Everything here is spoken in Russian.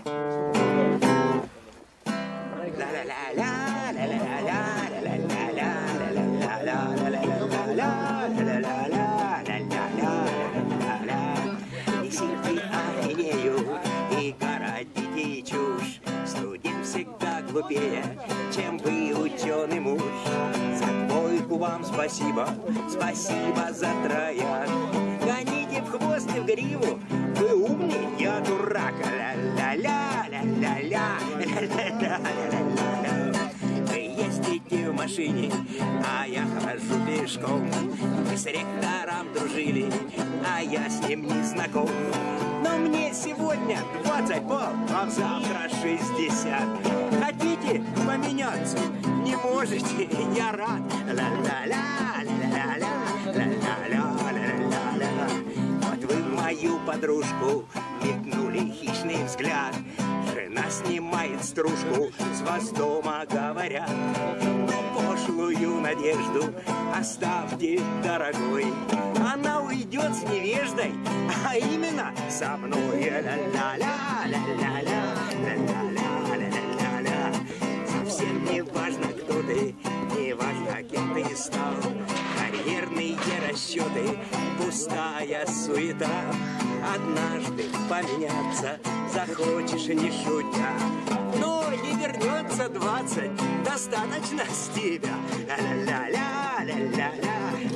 Глупее, чем вы, ученый муж. За двойку вам спасибо, спасибо за трояк. Гоните в хвост и в гриву, вы умный, я дурак. Ля-ля-ля, ля-ля-ля, ля-ля-ля. Вы ездите в машине, а я хожу пешком. Мы с ректором дружили, а я с ним не знаком. Но мне сегодня 20 баллов, а завтра 60. Хотите поменяться? Не можете, я рад. Ла-ла-ла, ла-ла-ла, ла-ла-ла, ла-ла-ла. Вот вы мою подружку метнули хищный взгляд. Жена снимает стружку, с вас дома говорят. Но пошлую надежду оставьте, дорогой. Она уйдет с невеждой, а именно со мной. Ла-ла-ла, ла-ла-ла, ла-ла-ла, ла-ла-ла. Совсем не важно, кто ты, не важно, кем ты стал. Карьерные расчеты, пустая суета. Однажды поменяться захочешь, не шутя. Но не вернется 20, достаточно с тебя. Ла-ла-ла, ла-ла-ла,